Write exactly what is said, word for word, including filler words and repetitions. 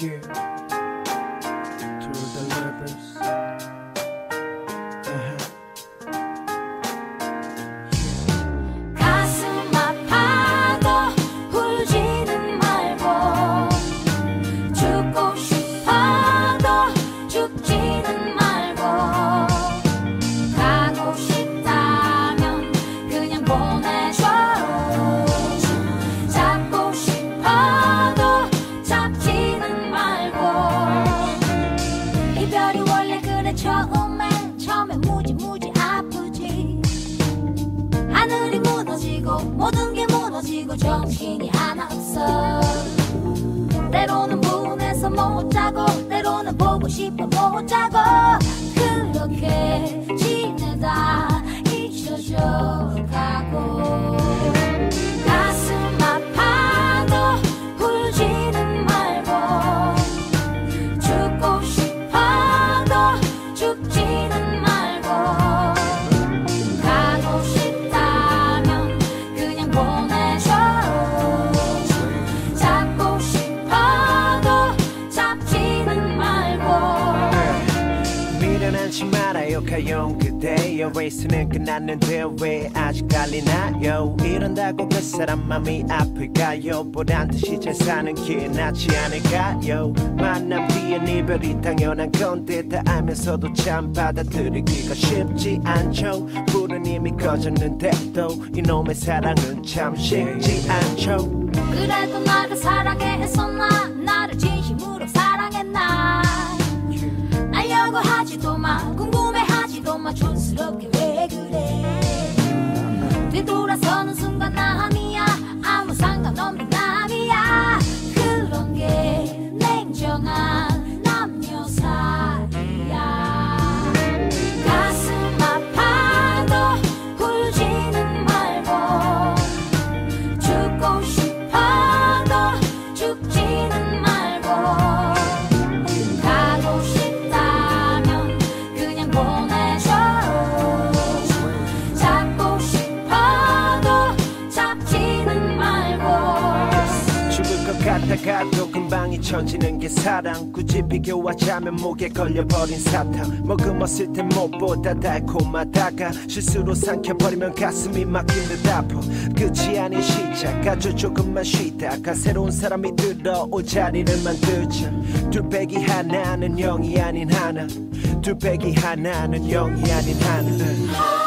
Yeah. To the lovers. Uh-huh. 가슴 아파도 울지는 말고 죽고 싶어도 죽지는 말고 가고 싶다면 그냥 보내줘 잡고 싶어도 잡지는 말고 이별이 원래 그래 처음엔 처음엔 무지무지 아프지 하늘이 무너지고 모든 게 무너지고 정신이 하나 없어 때로는 분해서 못 자고 때로는 보고 싶어 못 자고 그렇게 지내다 잊혀져 가고 가슴 아파도 울지는 말고 죽고 싶어도 죽지는 말고 가고 싶다면 그냥 보내줘 잡고 싶어도 잡지는 말고 미련하지 말아요 가용 그대여 레이스는 끝났는데 왜 아직 달리나요 이런다고 그 사람 맘이 아플까요 보란 듯이 잘 사는 게 낫지 않을까요 만남 뒤엔 이별이 당연한 건데 다 알면서도 참 받아들이기가 쉽지 않죠 불은 이미 꺼졌는데도 이놈의 사랑은 참 쉽지 않죠 그래도 나를 사랑해 했었나 나를 진심으로 사랑했나 알려고 하지도 마 궁금해하지도 마 촌스럽게 왜 그래 뒤돌아서는 순간 남이야 아무 상관없는 남이야 그런 게 냉정한 남녀 사이야 가슴 아파도 울지는 말고 죽고 싶어도 죽지는 말고 가고 싶다면 그냥 보내줘 잡고 싶어도 잡지는 말고 죽을 것 같다가도 금방 잊혀지는 게 사랑 굳이 비교하자면 목에 걸려버린 사탕 먹음었을 땐 무엇보다 달콤하다가 실수로 삼켜버리면 가슴이 막힌 듯 아파 끝이 아닌 시작 아주 조금만 쉬다가 새로운 사람이 들어올 자리를 만들자 둘 빼기 하나는 영이 아닌 하나 둘 빼기 하나는 영이 아닌 하나